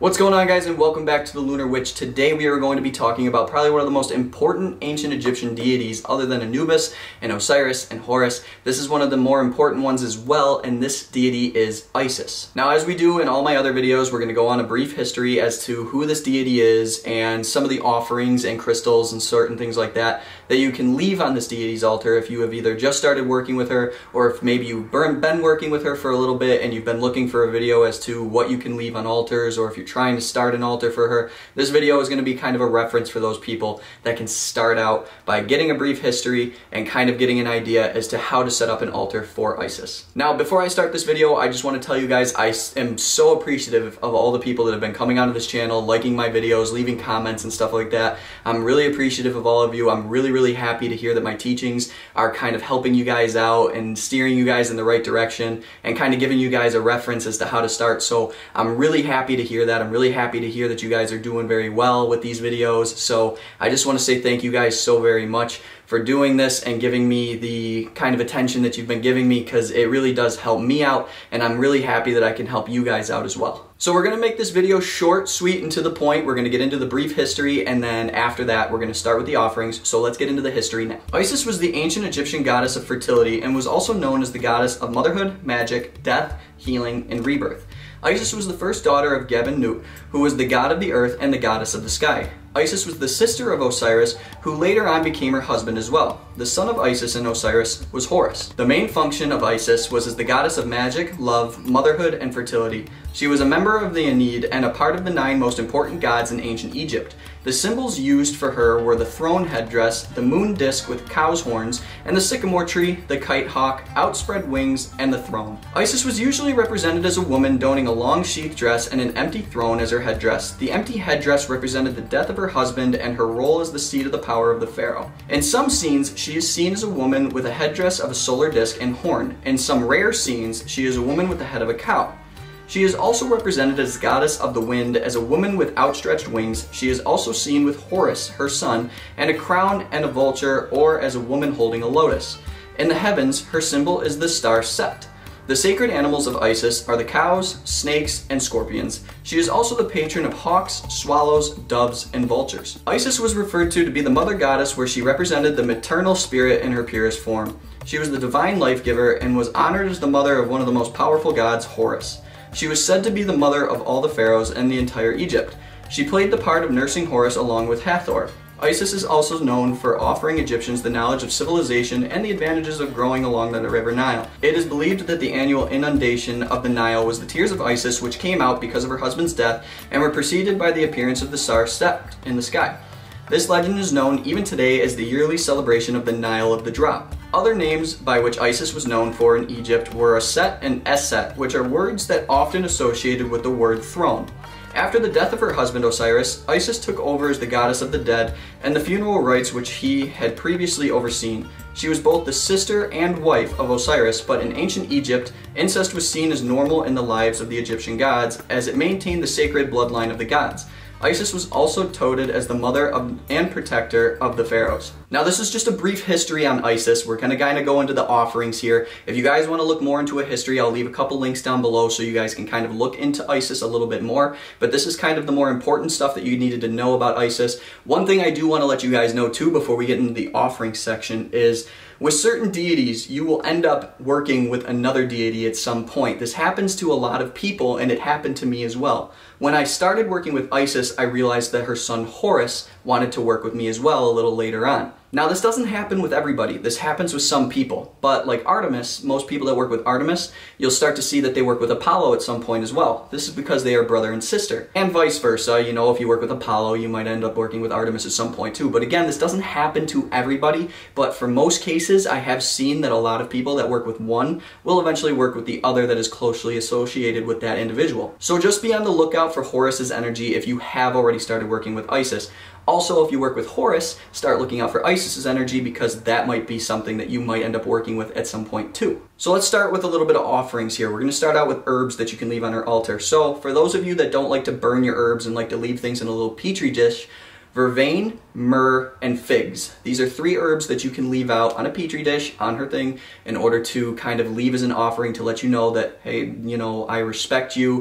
What's going on, guys, and welcome back to the Lunar Witch. Today we are going to be talking about probably one of the most important ancient Egyptian deities other than Anubis and Osiris and Horus. This is one of the more important ones as well, and this deity is Isis. Now, as we do in all my other videos, we're going to go on a brief history as to who this deity is and some of the offerings and crystals and certain things like that that you can leave on this deity's altar if you have either just started working with her or if maybe you've been working with her for a little bit and you've been looking for a video as to what you can leave on altars, or if you're trying to start an altar for her. This video is going to be kind of a reference for those people that can start out by getting a brief history and kind of getting an idea as to how to set up an altar for Isis. Now, before I start this video, I just want to tell you guys I am so appreciative of all the people that have been coming onto this channel, liking my videos, leaving comments and stuff like that. I'm really appreciative of all of you. I'm really happy to hear that my teachings are kind of helping you guys out and steering you guys in the right direction and kind of giving you guys a reference as to how to start. So I'm really happy to hear that. I'm really happy to hear that you guys are doing very well with these videos. So I just want to say thank you guys so very much for doing this and giving me the kind of attention that you've been giving me, because it really does help me out, and I'm really happy that I can help you guys out as well. So we're going to make this video short, sweet, and to the point. We're going to get into the brief history, and then after that we're going to start with the offerings. So let's get into the history now. Isis was the ancient Egyptian goddess of fertility and was also known as the goddess of motherhood, magic, death, healing, and rebirth. Isis was the first daughter of Geb-en-Nut, who was the god of the earth and the goddess of the sky. Isis was the sister of Osiris, who later on became her husband as well. The son of Isis and Osiris was Horus. The main function of Isis was as the goddess of magic, love, motherhood, and fertility. She was a member of the Ennead and a part of the 9 most important gods in ancient Egypt. The symbols used for her were the throne headdress, the moon disk with cow's horns, and the sycamore tree, the kite hawk, outspread wings, and the throne. Isis was usually represented as a woman donning a long sheath dress and an empty throne as her headdress. The empty headdress represented the death of her husband and her role as the seat of the power of the pharaoh. In some scenes, she is seen as a woman with a headdress of a solar disk and horn. In some rare scenes, she is a woman with the head of a cow. She is also represented as goddess of the wind, as a woman with outstretched wings. She is also seen with Horus, her son, and a crown and a vulture, or as a woman holding a lotus. In the heavens, her symbol is the star Set. The sacred animals of Isis are the cows, snakes, and scorpions. She is also the patron of hawks, swallows, doves, and vultures. Isis was referred to be the mother goddess, where she represented the maternal spirit in her purest form. She was the divine life giver and was honored as the mother of one of the most powerful gods, Horus. She was said to be the mother of all the pharaohs and the entire Egypt. She played the part of nursing Horus along with Hathor. Isis is also known for offering Egyptians the knowledge of civilization and the advantages of growing along the river Nile. It is believed that the annual inundation of the Nile was the tears of Isis, which came out because of her husband's death and were preceded by the appearance of the star Set in the sky. This legend is known even today as the yearly celebration of the Nile of the Drop. Other names by which Isis was known for in Egypt were Aset and Eset, which are words that often associated with the word throne. After the death of her husband Osiris, Isis took over as the goddess of the dead and the funeral rites which he had previously overseen. She was both the sister and wife of Osiris, but in ancient Egypt, incest was seen as normal in the lives of the Egyptian gods, as it maintained the sacred bloodline of the gods. Isis was also touted as the mother of and protector of the pharaohs. Now, this is just a brief history on Isis. We're going to kind of go into the offerings here. If you guys want to look more into a history, I'll leave a couple links down below so you guys can kind of look into Isis a little bit more. But this is kind of the more important stuff that you needed to know about Isis. One thing I do want to let you guys know too before we get into the offering section is, with certain deities, you will end up working with another deity at some point. This happens to a lot of people, and it happened to me as well. When I started working with Isis, I realized that her son Horus wanted to work with me as well a little later on. Now, this doesn't happen with everybody. This happens with some people. But like Artemis, most people that work with Artemis, you'll start to see that they work with Apollo at some point as well. This is because they are brother and sister. And vice versa. You know, if you work with Apollo, you might end up working with Artemis at some point too. But again, this doesn't happen to everybody. But for most cases, I have seen that a lot of people that work with one will eventually work with the other that is closely associated with that individual. So just be on the lookout for Horus's energy if you have already started working with Isis. Also, if you work with Horus, start looking out for Isis's energy, because that might be something that you might end up working with at some point too. So let's start with a little bit of offerings here. We're going to start out with herbs that you can leave on your altar. So for those of you that don't like to burn your herbs and like to leave things in a little petri dish, vervain, myrrh, and figs. These are 3 herbs that you can leave out on a petri dish, on her thing, in order to kind of leave as an offering to let you know that, hey, you know, I respect you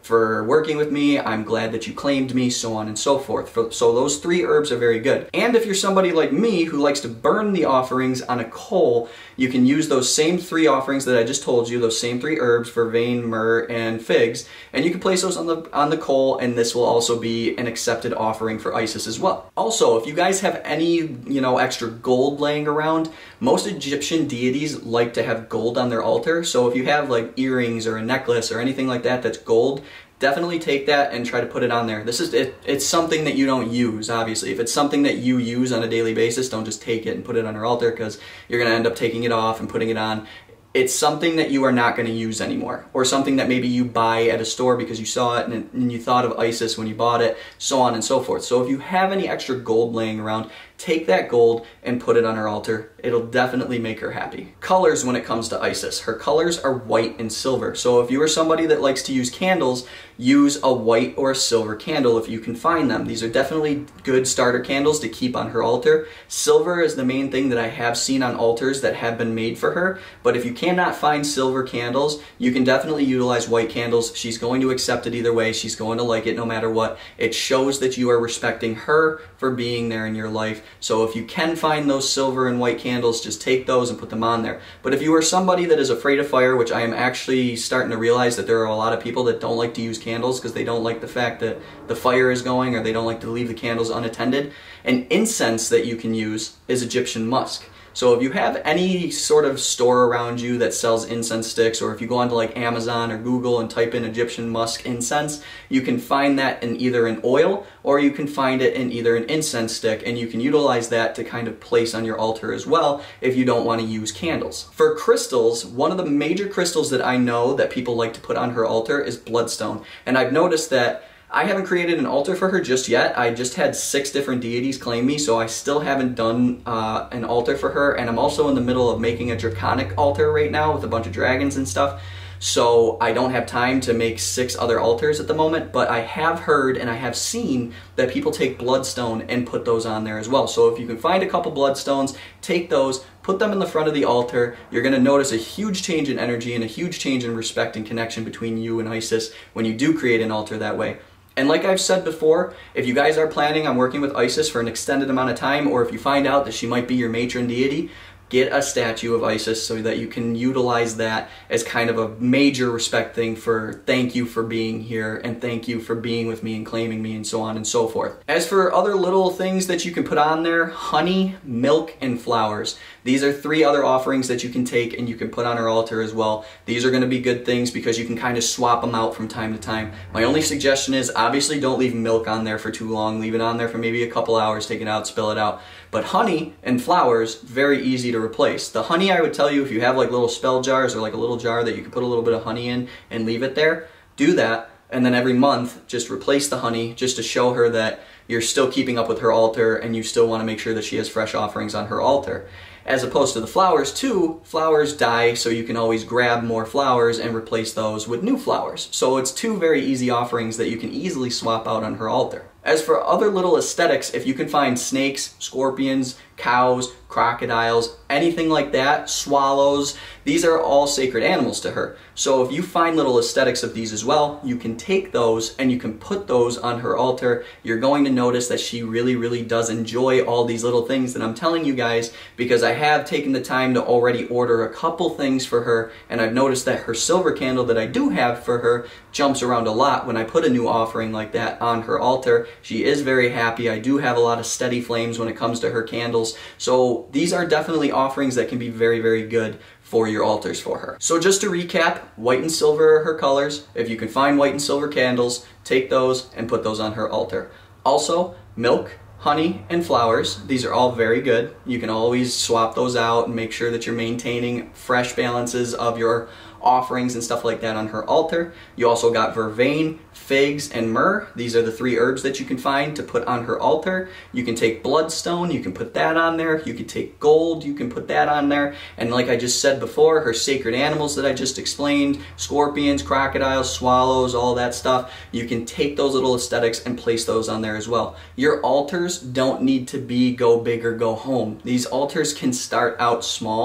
for working with me, I'm glad that you claimed me, so on and so forth. So those 3 herbs are very good. And if you're somebody like me who likes to burn the offerings on a coal, you can use those same 3 offerings that I just told you, those same 3 herbs, vervain, myrrh, and figs, and you can place those on the coal, and this will also be an accepted offering for Isis as well. Also, if you guys have any, extra gold laying around, most Egyptian deities like to have gold on their altar. So if you have like earrings or a necklace or anything like that that's gold, definitely take that and try to put it on there. It's something that you don't use, obviously. If it's something that you use on a daily basis, don't just take it and put it on your altar, because you're going to end up taking it off and putting it on. It's something that you are not going to use anymore, or something that maybe you buy at a store because you saw it and you thought of Isis when you bought it, so on and so forth. So if you have any extra gold laying around, take that gold and put it on her altar. It'll definitely make her happy. Colors when it comes to Isis. Her colors are white and silver. So if you are somebody that likes to use candles, use a white or a silver candle if you can find them. These are definitely good starter candles to keep on her altar. Silver is the main thing that I have seen on altars that have been made for her. But if you cannot find silver candles, you can definitely utilize white candles. She's going to accept it either way. She's going to like it no matter what. It shows that you are respecting her for being there in your life. So if you can find those silver and white candles, just take those and put them on there. But if you are somebody that is afraid of fire, which I am actually starting to realize that there are a lot of people that don't like to use candles because they don't like the fact that the fire is going, or they don't like to leave the candles unattended, an incense that you can use is Egyptian musk. So if you have any sort of store around you that sells incense sticks, or if you go onto like Amazon or Google and type in Egyptian musk incense, you can find that in either an oil, or you can find it in either an incense stick, and you can utilize that to kind of place on your altar as well if you don't want to use candles. For crystals, one of the major crystals that I know that people like to put on her altar is bloodstone. And I've noticed that I haven't created an altar for her just yet. I just had 6 different deities claim me, so I still haven't done an altar for her, and I'm also in the middle of making a draconic altar right now with a bunch of dragons and stuff. So I don't have time to make 6 other altars at the moment, but I have heard and I have seen that people take bloodstone and put those on there as well. So if you can find a couple bloodstones, take those, put them in the front of the altar. You're going to notice a huge change in energy and a huge change in respect and connection between you and Isis when you do create an altar that way. And like I've said before, if you guys are planning on working with Isis for an extended amount of time, or if you find out that she might be your matron deity, get a statue of Isis so that you can utilize that as kind of a major respect thing for thank you for being here and thank you for being with me and claiming me and so on and so forth. As for other little things that you can put on there, honey, milk, and flowers. These are 3 other offerings that you can take and you can put on her altar as well. These are going to be good things because you can kind of swap them out from time to time. My only suggestion is obviously don't leave milk on there for too long. Leave it on there for maybe a couple hours, take it out, spill it out. But honey and flowers, very easy to replace. The honey, I would tell you, if you have like little spell jars or like a little jar that you can put a little bit of honey in and leave it there, do that. And then every month, just replace the honey just to show her that you're still keeping up with her altar and you still want to make sure that she has fresh offerings on her altar. As opposed to the flowers too, flowers die, so you can always grab more flowers and replace those with new flowers. So it's 2 very easy offerings that you can easily swap out on her altar. As for other little aesthetics, if you can find snakes, scorpions, cows, crocodiles, anything like that, swallows, these are all sacred animals to her. So if you find little aesthetics of these as well, you can take those and you can put those on her altar. You're going to notice that she really, really does enjoy all these little things that I'm telling you guys, because I have taken the time to already order a couple things for her, and I've noticed that her silver candle that I do have for her jumps around a lot when I put a new offering like that on her altar. She is very happy. I do have a lot of steady flames when it comes to her candles. So these are definitely offerings that can be very, very good for your altars for her. So just to recap, white and silver are her colors. If you can find white and silver candles, take those and put those on her altar. Also, milk, honey, and flowers. These are all very good. You can always swap those out and make sure that you're maintaining fresh balances of your offerings and stuff like that on her altar. You also got vervain, figs, and myrrh. These are the 3 herbs that you can find to put on her altar. You can take bloodstone, you can put that on there. You can take gold, you can put that on there. And like I just said before, her sacred animals that I just explained, scorpions, crocodiles, swallows, all that stuff, you can take those little aesthetics and place those on there as well. Your altars don't need to be go big or go home. These altars can start out small.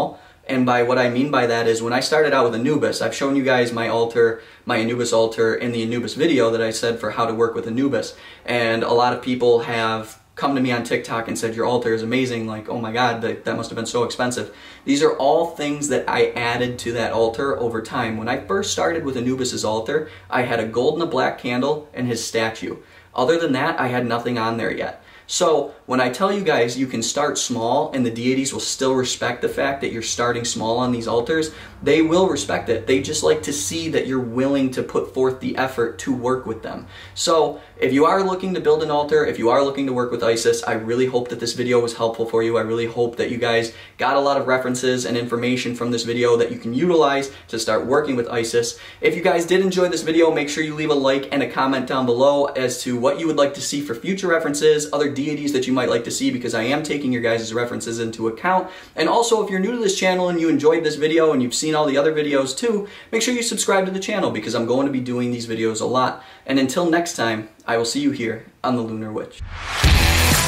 And by what I mean by that is when I started out with Anubis, I've shown you guys my altar, my Anubis altar in the Anubis video that I said for how to work with Anubis. And a lot of people have come to me on TikTok and said, your altar is amazing, like, oh my God, that must have been so expensive. These are all things that I added to that altar over time. When I first started with Anubis's altar, I had a gold and a black candle and his statue. Other than that, I had nothing on there yet. So when I tell you guys you can start small and the deities will still respect the fact that you're starting small on these altars, they will respect it. They just like to see that you're willing to put forth the effort to work with them. So if you are looking to build an altar, if you are looking to work with Isis, I really hope that this video was helpful for you. I really hope that you guys got a lot of references and information from this video that you can utilize to start working with Isis. If you guys did enjoy this video, make sure you leave a like and a comment down below as to what you would like to see for future references, other deities that you might like to see, because I am taking your guys' references into account. And also, if you're new to this channel and you enjoyed this video and you've seen all the other videos too, make sure you subscribe to the channel because I'm going to be doing these videos a lot. And until next time, I will see you here on the Lunar Witch.